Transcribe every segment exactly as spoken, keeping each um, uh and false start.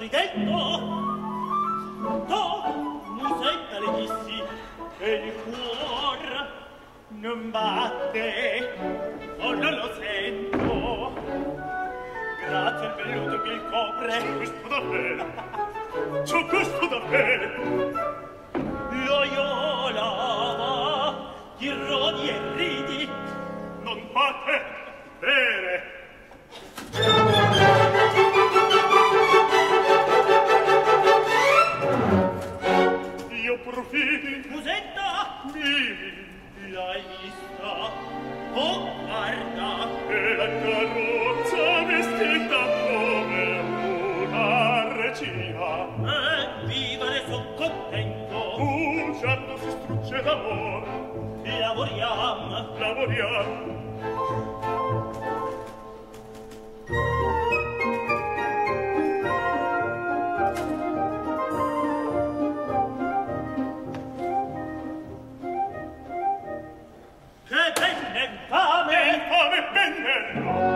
sorridendo. Tu, musetta, le dissi che il cuor non batte, o non lo sento. Grazie al velluto che il copre. Questo davvero, c'ho questo davvero. Loyola, ti rodi e ridi. Non fate bere. Io profiti. Musetta, Mi l'hai vista? Oh, guarda. e la carrozza vestita come una regina. Eh, viva, ne son contento. Bugiardo si strugge d'amor. Lavoriam. Lavoriamo. Che bene infame! Infame pennello!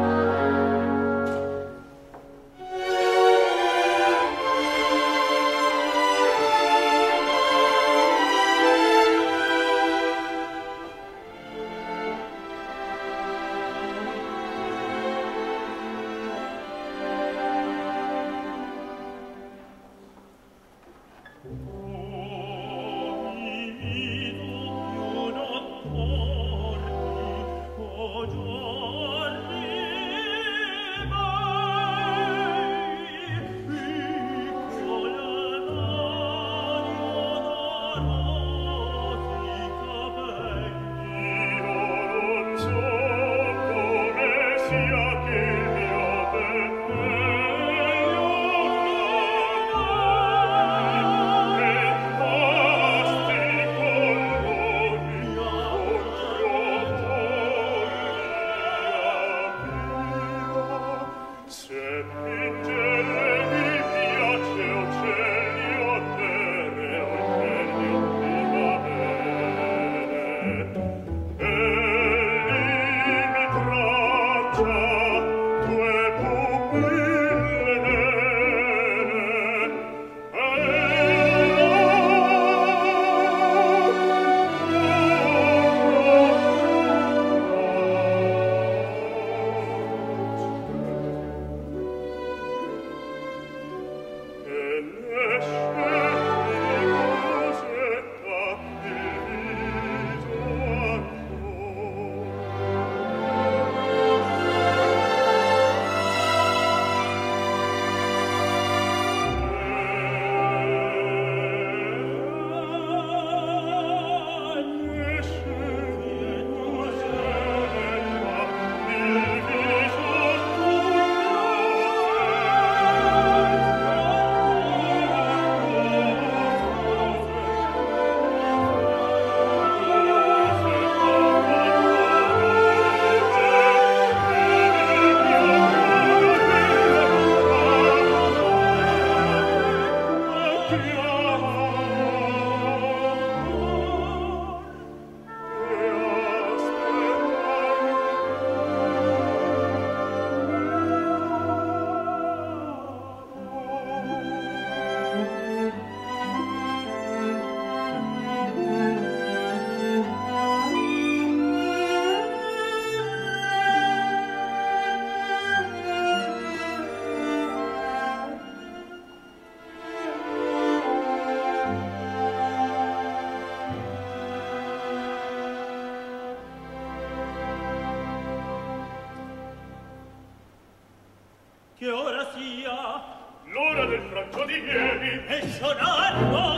Che ora sia l'ora del franco di ieri e sonando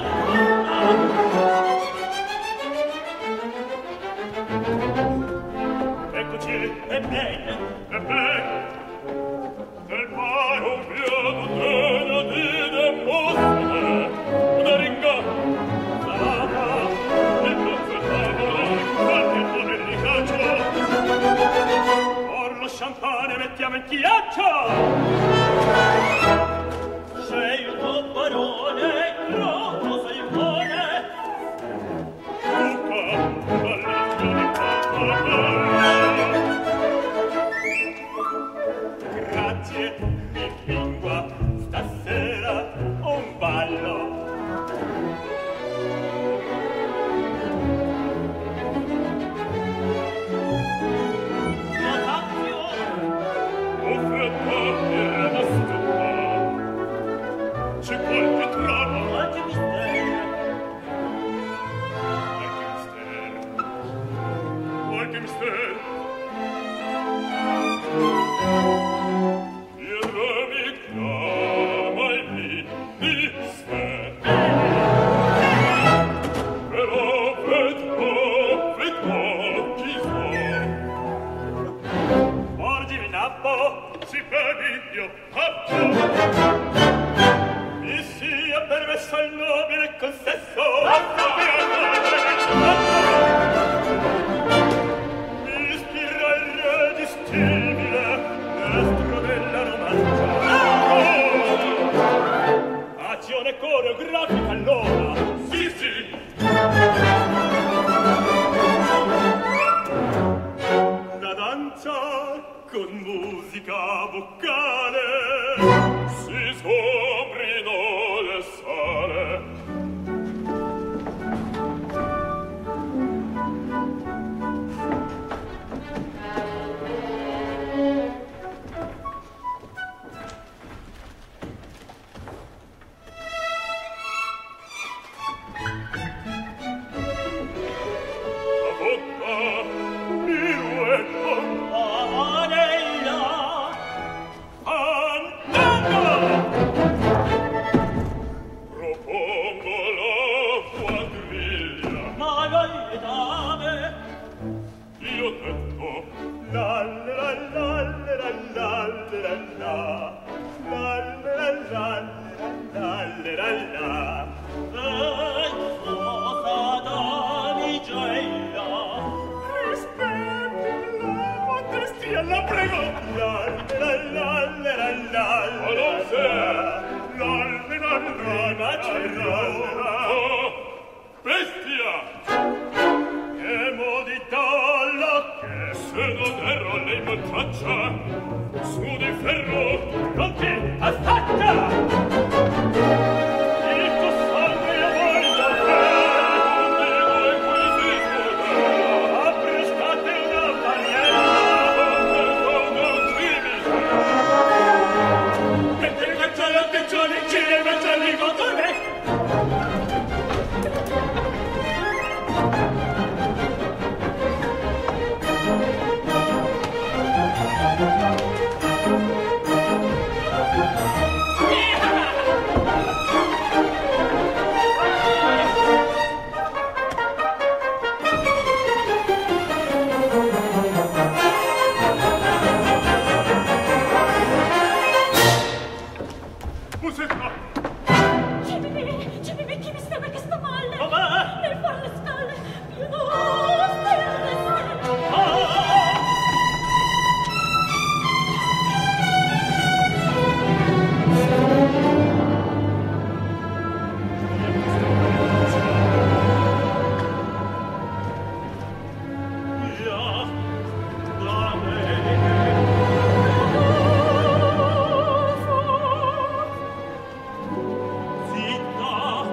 eccoci ebbene e bene nel mare un piano degno di demostare una ringa sarà nel mezzo tavolo qualche poverli calcio or lo champagne mettiamo in ghiaccio. Scelgo parole, troppo salmone. Luca, dall'inizio di papà. Grazie, mi lingua, sta c'è qualche trama, qualche mistero, qualche mistero, qualche mistero. Il re mi chiama e mi disse, però vedrò, vedrò chi sono. porgi il nappo, Si vedi io faccio, mi sia permesso il nobile consesso, mi ispira il irresistibile destro della romanza. Azione coreografica allora, sì sì, la danza con musica vocale. si soprino le sale. La volta piruetto, Anella, andando, propongo la quadriglia. ma le dame, Io detto, la la la la la la la la la la la la la la. Ehi, sposa damigella, rispetti la modestia, la prego. la la la la la la. Ma non c'è. La la la la la la la. Oh, bestia, Che modità la che se non erro lei m'abbraccia, su di ferro, pronti, aspetta! Il tuo sangue io voglio bene, dico e qui si scuote. apprestate una barriera, mentre il cacciolo che giorni gira in mezzo agli godone. Musetta, Cipimi, Cipimi, chi mi sembra che sta male? Mamma! Per fare le scale, più no, stai alle stelle. Ja, da me. Zitta,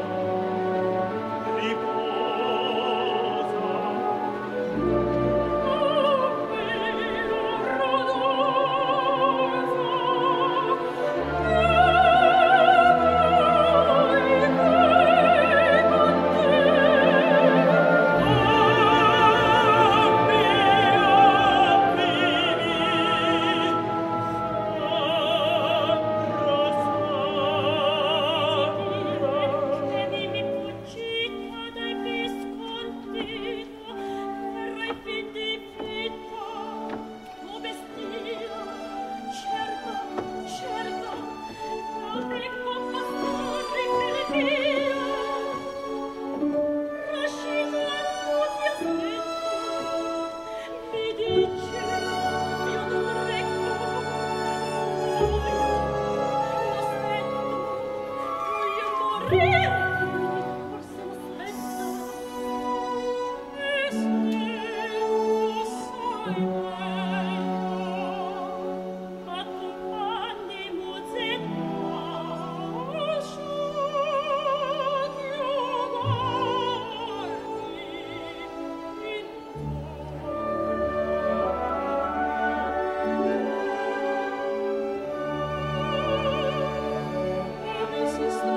This is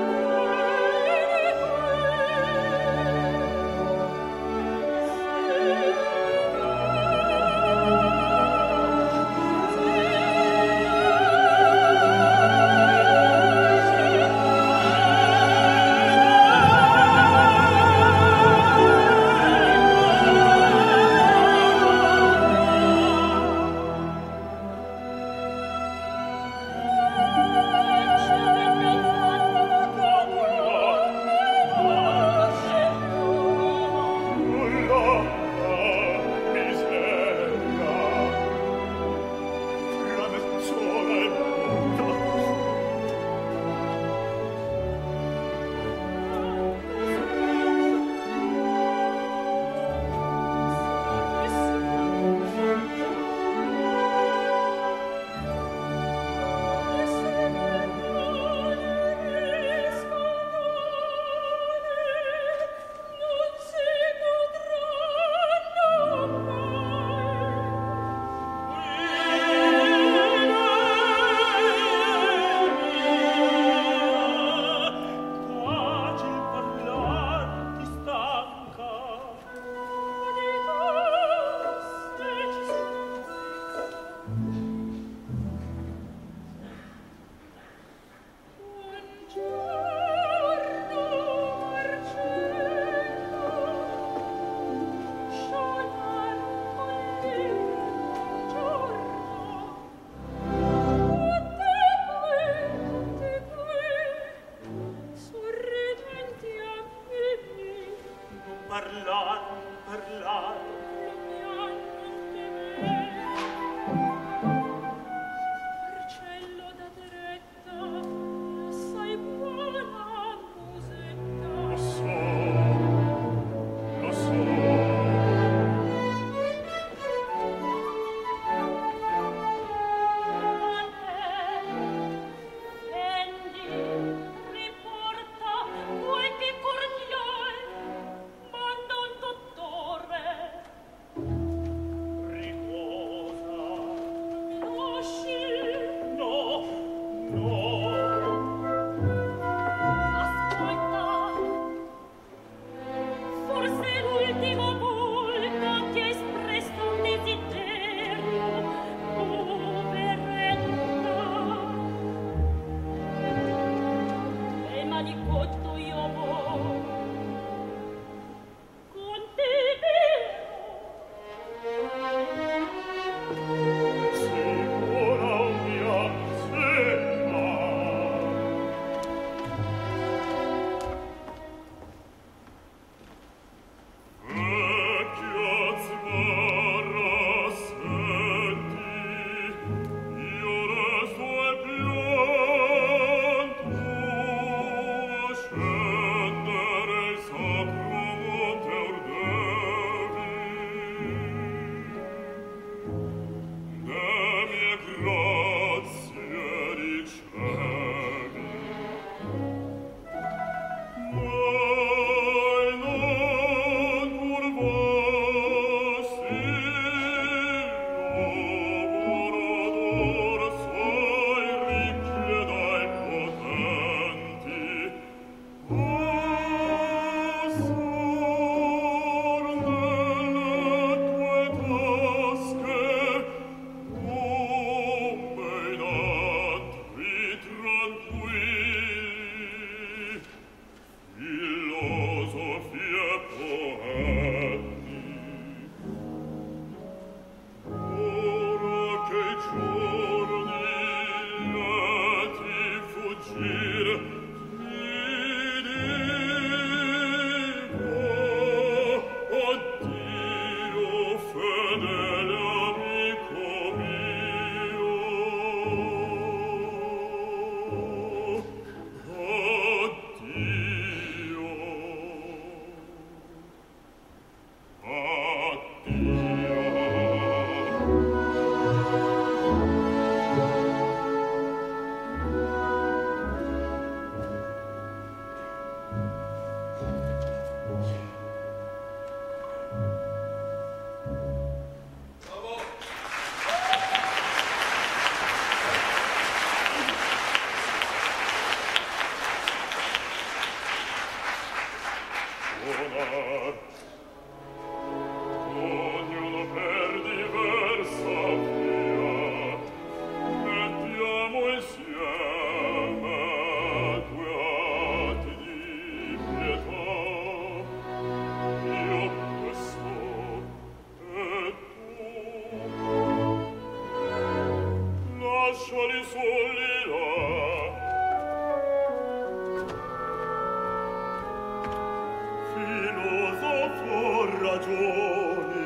for ragioni.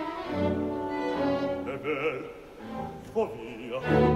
È ver, fo via.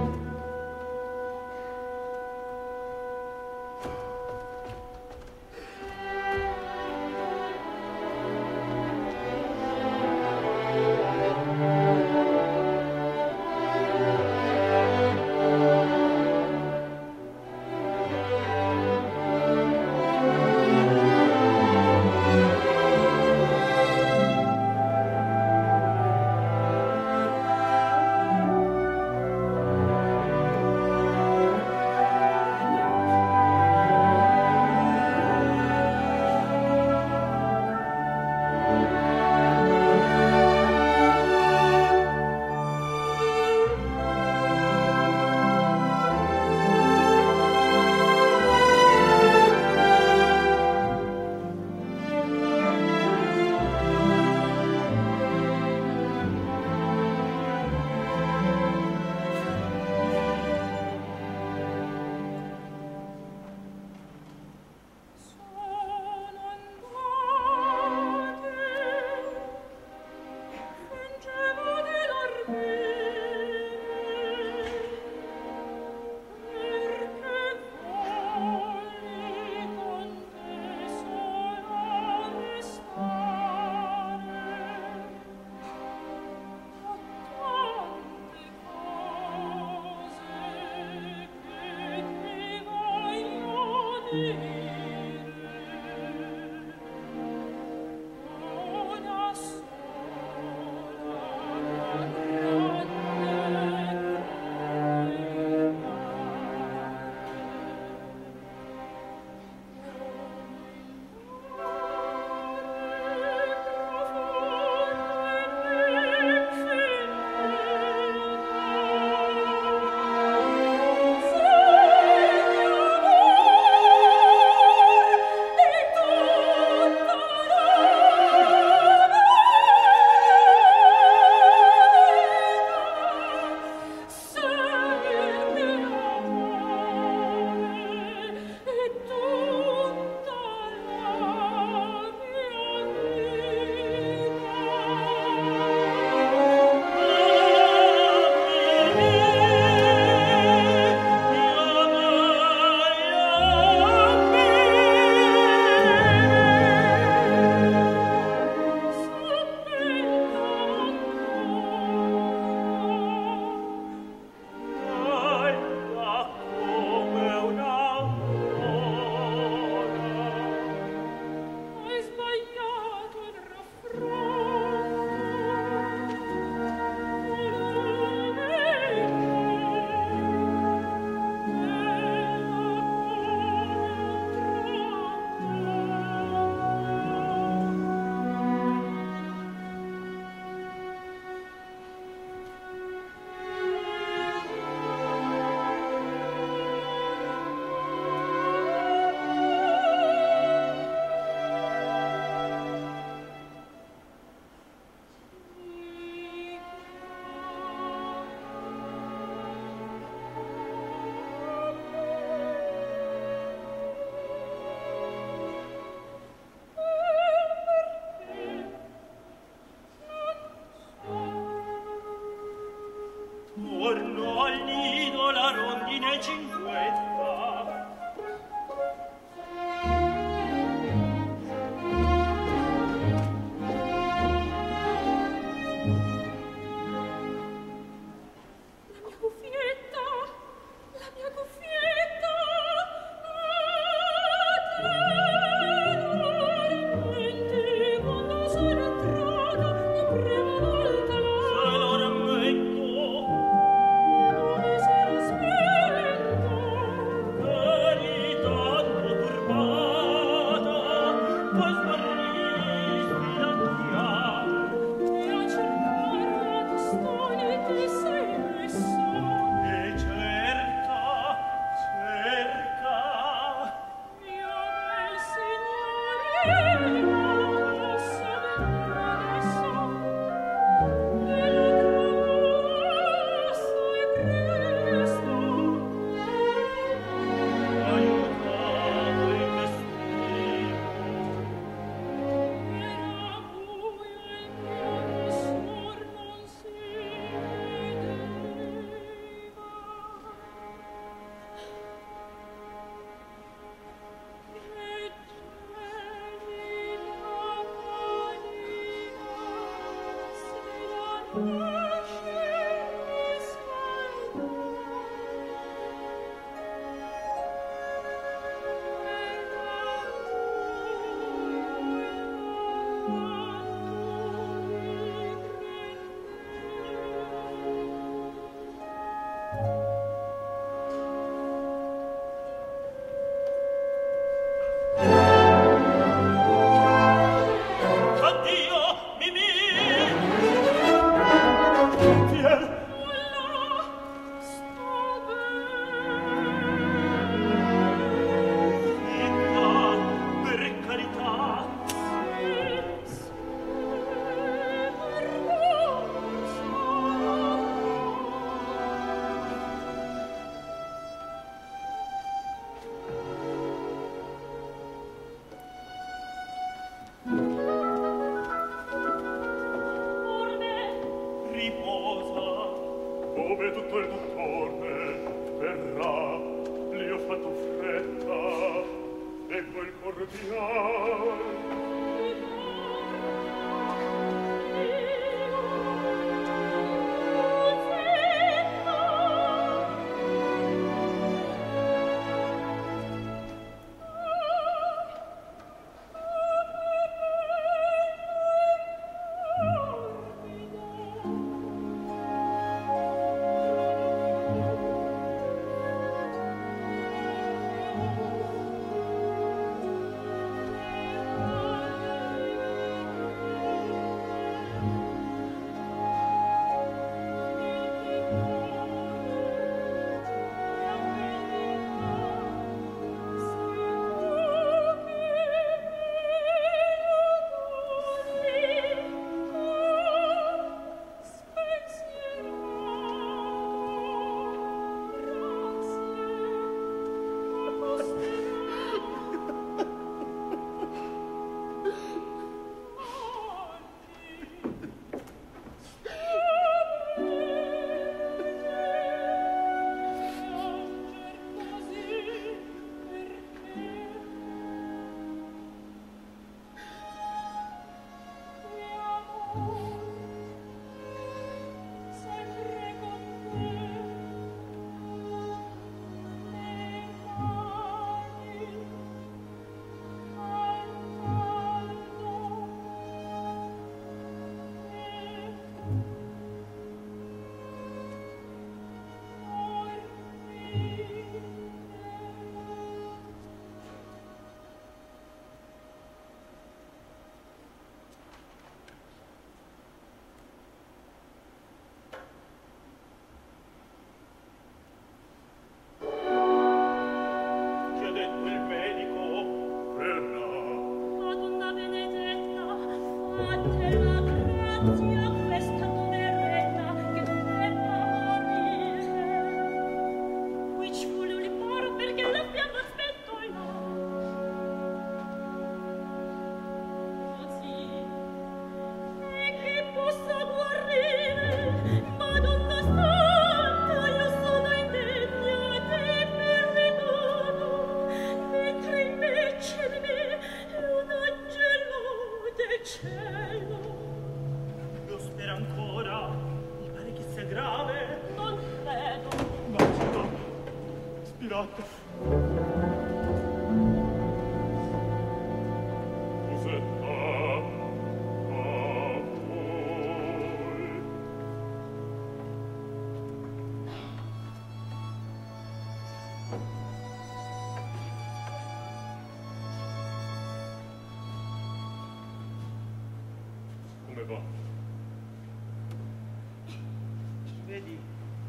Vedi,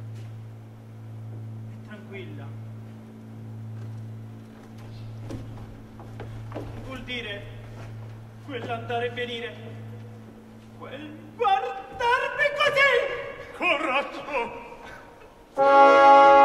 è tranquilla. Vuol dire quell'andare e venire, quel guardarmi così. Coraggio!